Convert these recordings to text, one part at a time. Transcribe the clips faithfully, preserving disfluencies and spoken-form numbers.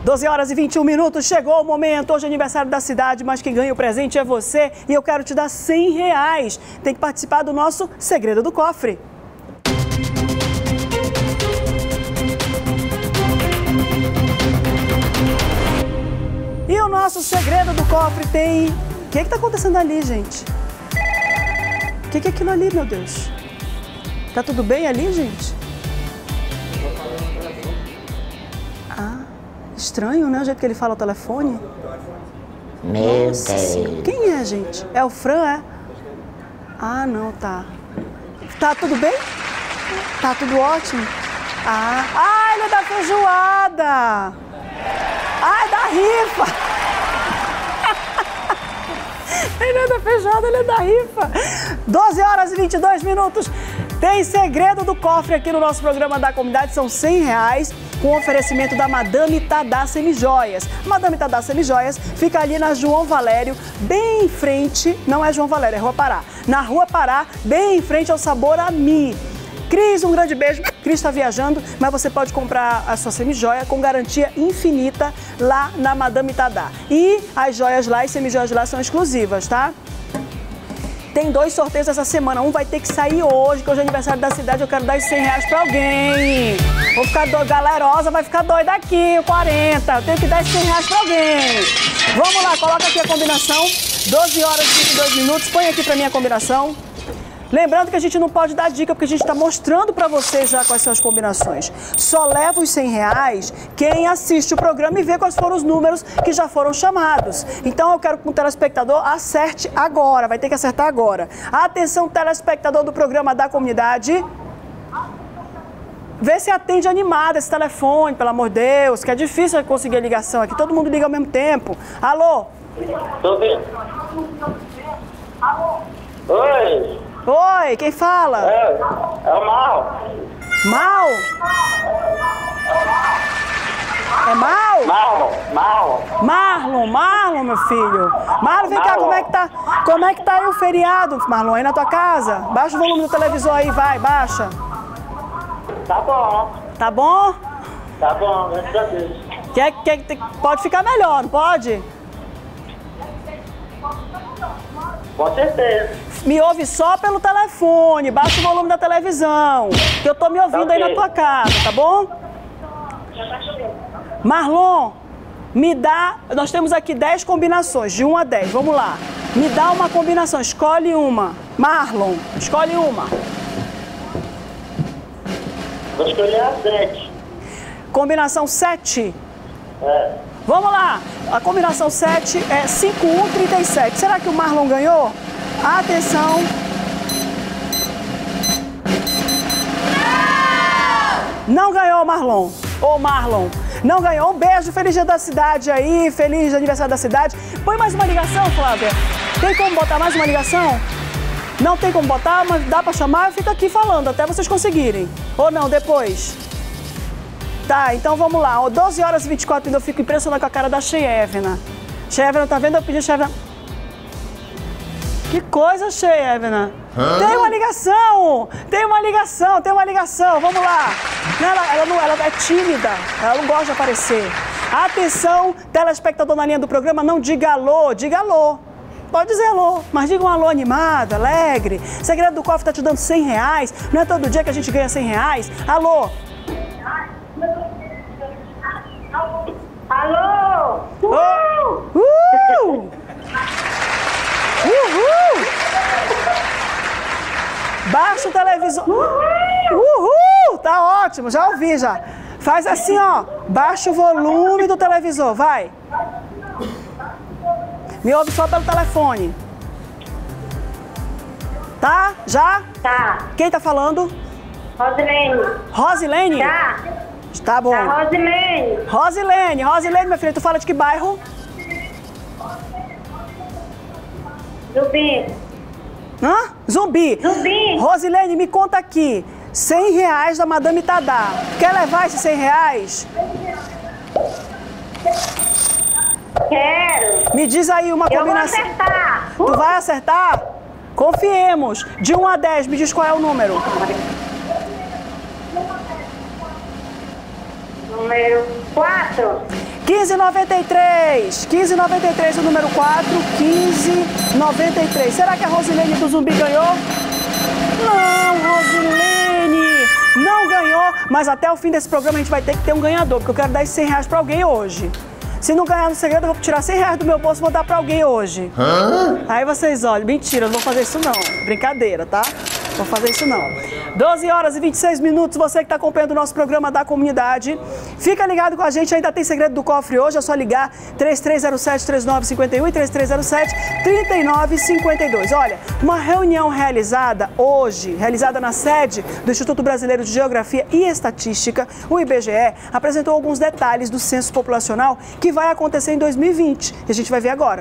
doze horas e vinte e um minutos, chegou o momento, hoje é aniversário da cidade, mas quem ganha o presente é você e eu quero te dar cem reais. Tem que participar do nosso Segredo do Cofre. E o nosso Segredo do Cofre tem... O que é que tá acontecendo ali, gente? O que é aquilo ali, meu Deus? Tá tudo bem ali, gente? Ah, estranho, né? O jeito que ele fala o telefone. Meu Nossa, Deus. quem é, gente? É o Fran, é? Ah, não, tá. Tá tudo bem? Tá tudo ótimo? Ah, ah ele é da feijoada! Ah, é da rifa! Ele é da feijoada, ele é da rifa! doze horas e vinte e dois minutos. Tem Segredo do Cofre aqui no nosso programa da comunidade, são cem reais. Com oferecimento da Madame Tadá Semijoias. Madame Tadá Semijoias fica ali na João Valério, bem em frente, não é João Valério, é Rua Pará. Na Rua Pará, bem em frente ao Sabor a Mi. Cris, um grande beijo. Cris está viajando, mas você pode comprar a sua semijoia com garantia infinita lá na Madame Tadá. E as joias lá, as semijoias lá são exclusivas, tá? Tem dois sorteios essa semana, um vai ter que sair hoje, que hoje é aniversário da cidade, eu quero dar os cem reais pra alguém. Vou ficar doida, galerosa vai ficar doida aqui, quarenta, eu tenho que dar os cem reais pra alguém. Vamos lá, coloca aqui a combinação, doze horas e vinte e dois minutos, põe aqui pra mim a combinação. Lembrando que a gente não pode dar dica, porque a gente está mostrando para vocês já quais são as combinações. Só leva os cem reais quem assiste o programa e vê quais foram os números que já foram chamados. Então eu quero que o telespectador acerte agora, vai ter que acertar agora. Atenção, telespectador do programa da comunidade. Vê se atende animado esse telefone, pelo amor de Deus, que é difícil conseguir a ligação aqui. Todo mundo liga ao mesmo tempo. Alô? Tô ouvindo. Oi. Oi, quem fala? É, é o Mal. Mal? É Mal? Marlon, Marlon. Marlon, Marlon, meu filho. Marlon, vem cá, como é que tá? Como é que tá aí o feriado, Marlon, aí na tua casa? Baixa o volume do televisor aí, vai, baixa. Tá bom. Tá bom? Tá bom, graças a Deus. Quer, quer, pode ficar melhor, não pode? Com certeza. Me ouve só pelo telefone, baixa o volume da televisão, que eu tô me ouvindo Tá aí ok. na tua casa, tá bom? Marlon, me dá, nós temos aqui dez combinações, de um a dez, vamos lá. Me dá uma combinação, escolhe uma. Marlon, escolhe uma. Vou escolher a sete. Combinação sete. É. Vamos lá, a combinação sete é cinco um trinta e sete. Será que o Marlon ganhou? Atenção. Não ganhou, Marlon. Ô, Marlon, não ganhou. Um beijo, feliz dia da cidade aí, feliz aniversário da cidade. Põe mais uma ligação, Flávia. Tem como botar mais uma ligação? Não tem como botar, mas dá pra chamar, eu fico aqui falando até vocês conseguirem. Ou não, depois? Tá, então vamos lá. Ó, doze horas e vinte e quatro minutos, eu fico impressionada com a cara da Cheyevna. Cheyevna, tá vendo? Eu pedi a Cheyevna... Que coisa, Cheyevna. Tem uma ligação! Tem uma ligação, tem uma ligação. Vamos lá. Ela, ela, não, ela é tímida, ela não gosta de aparecer. Atenção, telespectador na linha do programa, não diga alô, diga alô. Pode dizer alô, mas diga um alô animado, alegre. Segredo do Cofre tá te dando cem reais. Não é todo dia que a gente ganha cem reais. Alô? Alô? Oh. Uh! Uhul! Baixa o televisor. Uhul! Tá ótimo, já ouvi já. Faz assim, ó. Baixa o volume do televisor, vai. Me ouve só pelo telefone. Tá? Já? Tá. Quem tá falando? Rosilene. Rosilene? Tá. Tá bom. Tá, Rosilene. Rosilene, Rosilene, minha filha, tu fala de que bairro? Zumbi. Hã? Zumbi. Zumbi. Rosilene, me conta aqui. cem reais da Madame Tadá. Quer levar esses cem reais? Quero. Me diz aí uma Eu vou combinação. acertar. Tu vai acertar? Confiemos. De um a dez, me diz qual é o número. Hum, número quatro. quinze noventa e três. quinze noventa e três, o número quatro. quinze noventa e três. Será que a Rosilene do Zumbi ganhou? Não, Rosilene! Não ganhou, mas até o fim desse programa a gente vai ter que ter um ganhador, porque eu quero dar esses cem reais pra alguém hoje. Se não ganhar no segredo, eu vou tirar cem reais do meu bolso e vou dar pra alguém hoje. Hã? Aí vocês olham, mentira, eu não vou fazer isso não. Brincadeira, tá? Não vou fazer isso não. doze horas e vinte e seis minutos, você que está acompanhando o nosso programa da comunidade. Fica ligado com a gente, ainda tem segredo do cofre hoje, é só ligar três três zero sete, três nove cinco um e três três zero sete, três nove cinco dois. Olha, uma reunião realizada hoje, realizada na sede do Instituto Brasileiro de Geografia e Estatística, o I B G E, apresentou alguns detalhes do censo populacional que vai acontecer em dois mil e vinte. E a gente vai ver agora.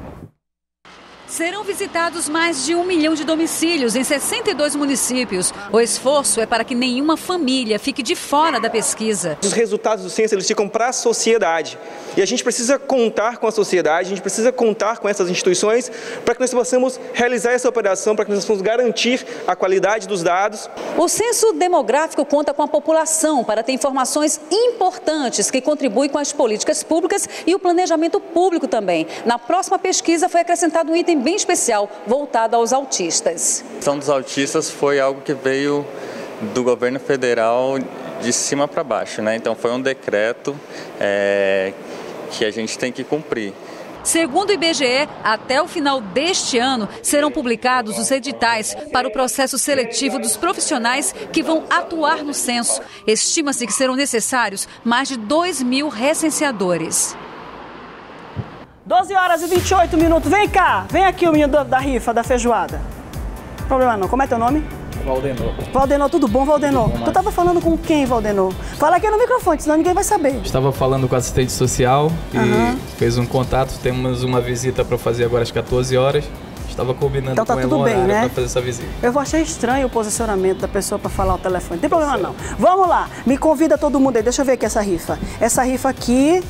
Serão visitados mais de um milhão de domicílios em sessenta e dois municípios. O esforço é para que nenhuma família fique de fora da pesquisa. Os resultados do censo eles ficam para a sociedade. E a gente precisa contar com a sociedade, a gente precisa contar com essas instituições para que nós possamos realizar essa operação, para que nós possamos garantir a qualidade dos dados. O censo demográfico conta com a população para ter informações importantes que contribuem com as políticas públicas e o planejamento público também. Na próxima pesquisa foi acrescentado um item bem especial, voltado aos autistas. A questão dos autistas foi algo que veio do governo federal de cima para baixo, né? Então foi um decreto é, que a gente tem que cumprir. Segundo o I B G E, até o final deste ano serão publicados os editais para o processo seletivo dos profissionais que vão atuar no censo. Estima-se que serão necessários mais de dois mil recenseadores. doze horas e vinte e oito minutos. Vem cá, vem aqui o menino da, da rifa, da feijoada. Problema não. Como é teu nome? Valdenor. Valdenor, tudo bom, Valdenor? Bom, tu tava falando com quem, Valdenor? Fala aqui no microfone, senão ninguém vai saber. Estava falando com a assistente social e uhum. fez um contato. Temos uma visita para fazer agora às quatorze horas. Estava combinando então, tá com tudo ela bem, horário né? para fazer essa visita. Eu vou achar estranho o posicionamento da pessoa para falar o telefone. Não tem problema não. Vamos lá, me convida todo mundo aí. Deixa eu ver aqui essa rifa. Essa rifa aqui...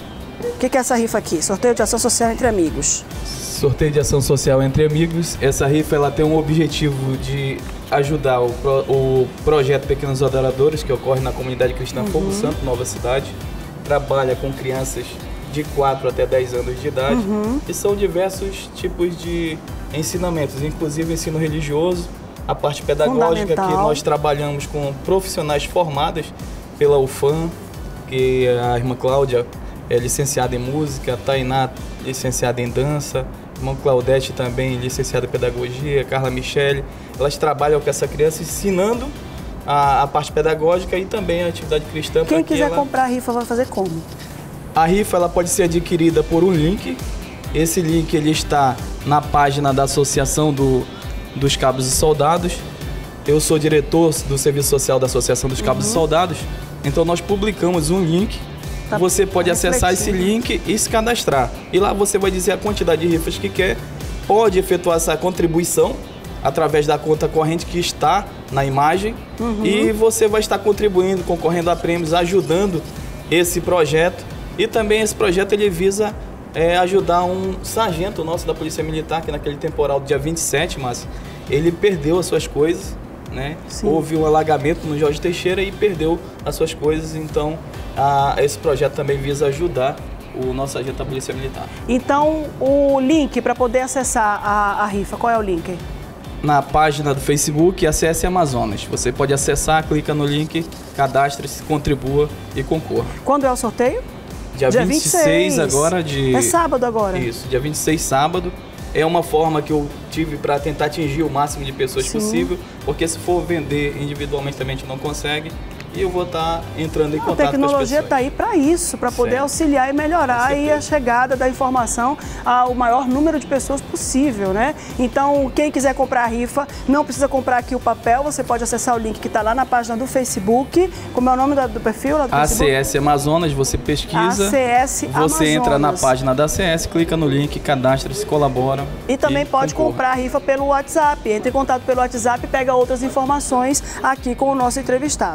O que, que é essa rifa aqui? Sorteio de ação social entre amigos. Sorteio de ação social entre amigos. Essa rifa ela tem um objetivo de ajudar o, pro, o projeto Pequenos Adoradores, que ocorre na comunidade cristã uhum. Fogo Santo, Nova Cidade. Trabalha com crianças de quatro até dez anos de idade. Uhum. E são diversos tipos de ensinamentos, inclusive ensino religioso, a parte pedagógica, que nós trabalhamos com profissionais formados pela U F A M, que a irmã Cláudia é licenciada em música, a Tainá, licenciada em dança, a irmã Claudete também, licenciada em pedagogia, Carla Michele. Elas trabalham com essa criança ensinando a, a parte pedagógica e também a atividade cristã. Quem quiser ela... comprar a rifa vai fazer como? A rifa ela pode ser adquirida por um link. Esse link ele está na página da Associação do, dos Cabos e Soldados. Eu sou diretor do Serviço Social da Associação dos Cabos uhum. e Soldados, então nós publicamos um link. Você pode acessar esse link e se cadastrar. E lá você vai dizer a quantidade de rifas que quer, pode efetuar essa contribuição através da conta corrente que está na imagem uhum. e você vai estar contribuindo, concorrendo a prêmios, ajudando esse projeto. E também esse projeto ele visa é, ajudar um sargento nosso da Polícia Militar, que naquele temporal do dia vinte e sete, mas ele perdeu as suas coisas, né? Houve um alagamento no Jorge Teixeira e perdeu as suas coisas, então a, esse projeto também visa ajudar o nosso agente da Polícia Militar. Então, o link para poder acessar a, a rifa, qual é o link? Na página do Facebook, Acesse Amazonas. Você pode acessar, clica no link, cadastre-se, contribua e concorra. Quando é o sorteio? Dia, dia vinte e seis agora de... É sábado agora? Isso, dia vinte e seis, sábado. É uma forma que eu tive para tentar atingir o máximo de pessoas Sim. possível, porque se for vender individualmente também a gente não consegue. E eu vou estar entrando em contato com as pessoas. A tecnologia está aí para isso, para poder certo. auxiliar e melhorar aí a chegada da informação ao maior número de pessoas possível, né? Então, quem quiser comprar a rifa, não precisa comprar aqui o papel, você pode acessar o link que está lá na página do Facebook. Como é o nome do perfil lá do A Facebook? C S Amazonas, você pesquisa. A C S Amazonas. Você entra na página da A C S, clica no link, cadastra-se, colabora. E também e pode concorra. comprar a rifa pelo WhatsApp. Entre em contato pelo WhatsApp e pega outras informações aqui com o nosso entrevistado. Tá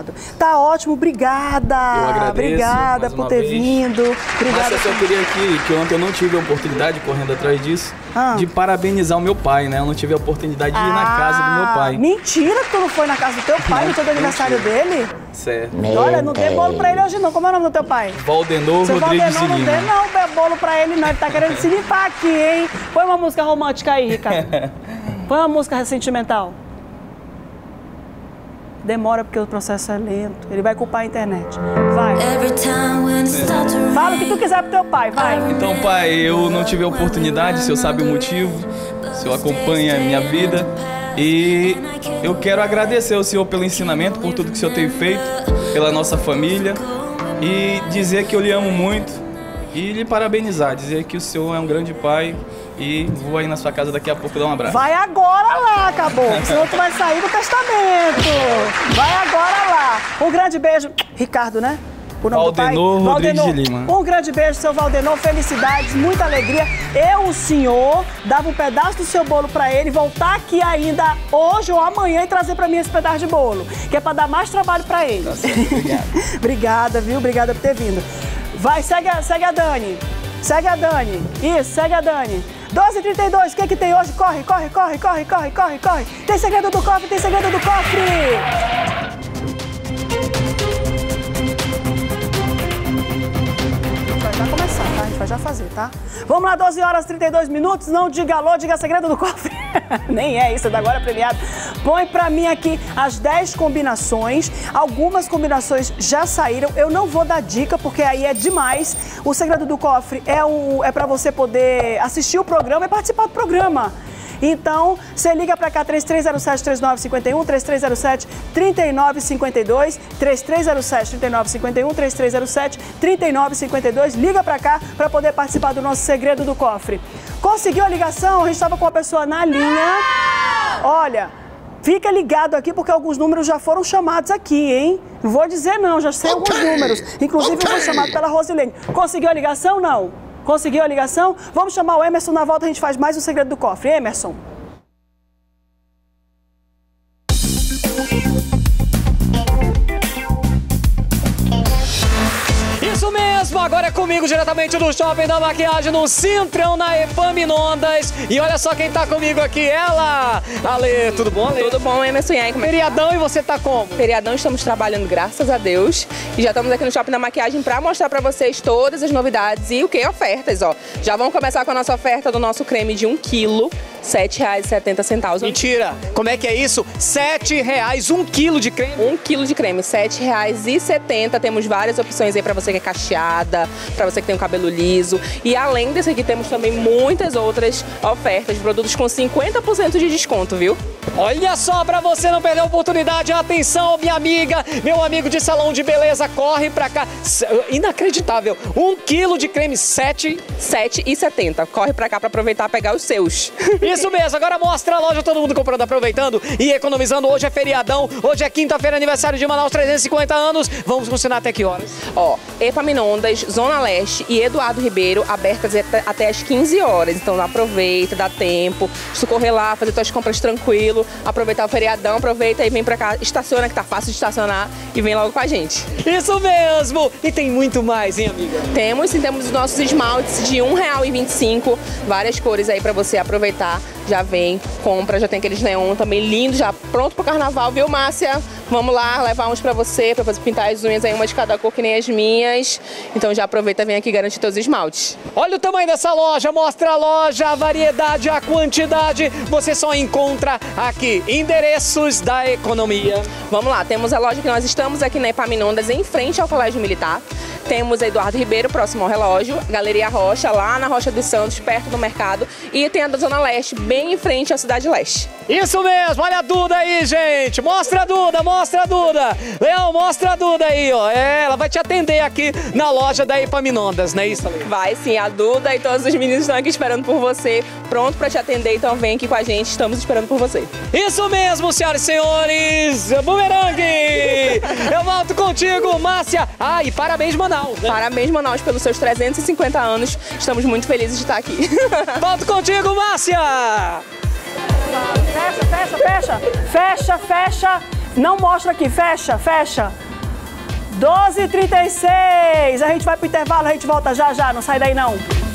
Tá ótimo, obrigada. Eu agradeço. Obrigada por ter vez. vindo. Obrigada. Mas eu só queria aqui, que ontem eu não tive a oportunidade, correndo atrás disso, ah. de parabenizar o meu pai, né? Eu não tive a oportunidade de ir ah, na casa do meu pai. Mentira que tu não foi na casa do teu pai no dia do aniversário dele? Certo. Meu Olha, não dê bolo pra ele hoje não. Como é o nome do teu pai? Valdenor Seu Rodrigues Valdenor, de não Lima. dê não dê bolo pra ele não. Ele tá querendo se limpar aqui, hein? Põe uma música romântica aí, Ricardo. Põe uma música sentimental. Demora porque o processo é lento. Ele vai culpar a internet. Vai. Fala o que tu quiser pro teu pai, vai. Então, pai, eu não tive a oportunidade, o senhor sabe o motivo, o senhor acompanha a minha vida. E eu quero agradecer ao senhor pelo ensinamento, por tudo que o senhor tem feito, pela nossa família. E dizer que eu lhe amo muito e lhe parabenizar, dizer que o senhor é um grande pai. E vou aí na sua casa daqui a pouco dar um abraço. Vai agora lá, acabou. Senão tu vai sair do testamento. Vai agora lá. Um grande beijo. Ricardo, né? O nome Valdenor do pai? Rodrigues Valdenor. de Lima. Um grande beijo, seu Valdenor. Felicidades, muita alegria. Eu, o senhor, dava um pedaço do seu bolo pra ele, voltar aqui ainda hoje ou amanhã e trazer pra mim esse pedaço de bolo. Que é pra dar mais trabalho pra ele. Tá certo, obrigado. Obrigada, viu? Obrigada por ter vindo. Vai, segue a, segue a Dani. Segue a Dani. Isso, segue a Dani. doze e trinta e dois, o que que tem hoje? Corre, corre, corre, corre, corre, corre, corre. Tem segredo do cofre, tem segredo do cofre. Vai já começar, tá? A gente vai já fazer, tá? Vamos lá, doze horas e trinta e dois minutos. Não diga alô, diga segredo do cofre. Nem é isso, da agora é premiado. Põe pra mim aqui as dez combinações. Algumas combinações já saíram. Eu não vou dar dica, porque aí é demais. O segredo do cofre é, um, é pra você poder assistir o programa e participar do programa. Então, você liga pra cá, três três zero sete, três nove cinco um, três três zero sete, três nove cinco dois, três três zero sete, três nove cinco um, três três zero sete, três nove cinco dois. Liga pra cá pra poder participar do nosso segredo do cofre. Conseguiu a ligação? A gente estava com uma pessoa na linha. Olha, fica ligado aqui porque alguns números já foram chamados aqui, hein? Não vou dizer não, já sei alguns números. Inclusive, eu fui chamado pela Rosilene. Conseguiu a ligação? Não. Conseguiu a ligação? Vamos chamar o Emerson, na volta a gente faz mais um segredo do cofre. Emerson. Isso mesmo, agora é comigo diretamente do Shopping da Maquiagem, no Cintrão, na Epaminondas. E olha só quem tá comigo aqui, ela! Ale, tudo bom, Ale? Tudo bom, Emerson, e aí, como é que Feriadão, e você tá como? Feriadão, estamos trabalhando, graças a Deus. E já estamos aqui no Shopping da Maquiagem para mostrar para vocês todas as novidades e o que? Ofertas, ó. Já vamos começar com a nossa oferta do nosso creme de um quilo, sete reais e setenta centavos. Mentira! Como é que é isso? sete reais, um quilo de creme? Um quilo de creme, sete reais e setenta centavos. Temos várias opções aí para você que é cacheada, para você que tem um cabelo liso. E além desse aqui, temos também muitas outras ofertas de produtos com cinquenta por cento de desconto, viu? Olha só, para você não perder a oportunidade, atenção, minha amiga, meu amigo de salão de beleza, corre pra cá. Inacreditável, um quilo de creme, sete... sete e setenta. Corre pra cá pra aproveitar e pegar os seus. Isso mesmo, agora mostra a loja, todo mundo comprando, aproveitando e economizando. Hoje é feriadão, hoje é quinta-feira, aniversário de Manaus, trezentos e cinquenta anos. Vamos funcionar até que horas? Ó, Epaminondas, Zona Leste e Eduardo Ribeiro, abertas até às quinze horas. Então aproveita, dá tempo, se correr lá, fazer suas compras tranquilo, aproveitar o feriadão, aproveita e vem pra cá, estaciona que tá fácil de estacionar e vem logo com a gente. Isso mesmo! E tem muito mais, hein, amiga? Temos, sim, temos os nossos esmaltes de um real e vinte e cinco centavos, várias cores aí pra você aproveitar. Já vem, compra, já tem aqueles neon também lindos, já pronto pro carnaval, viu, Márcia? Vamos lá, levar uns pra você, pra você pintar as unhas aí, uma de cada cor que nem as minhas. Então já aproveita, vem aqui garantir todos os esmaltes. Olha o tamanho dessa loja, mostra a loja, a variedade, a quantidade. Você só encontra aqui, endereços da economia. Vamos lá, temos a loja que nós estamos aqui na Epaminondas, em frente ao Colégio Militar. Temos a Eduardo Ribeiro, próximo ao relógio, Galeria Rocha, lá na Rocha dos Santos, perto do mercado. E tem a da Zona Leste, bem em frente à Cidade Leste. Isso mesmo, olha a Duda aí, gente. Mostra a Duda, mostra a Duda. Leão, mostra a Duda aí, ó. É, ela vai te atender aqui na loja da Epaminondas, não é isso, Ale? Vai sim, a Duda e todos os meninos estão aqui esperando por você, pronto pra te atender. Então vem aqui com a gente, estamos esperando por você. Isso mesmo, senhoras e senhores. Bumerangue. Eu volto contigo, Márcia. Ah, e parabéns, Manaus. Né? Parabéns, Manaus, pelos seus trezentos e cinquenta anos. Estamos muito felizes de estar aqui. Volto contigo, Márcia. Fecha, fecha, fecha. Fecha, fecha. Não mostra aqui. Fecha, fecha. doze e trinta e seis. A gente vai pro intervalo, a gente volta já já, não sai daí não.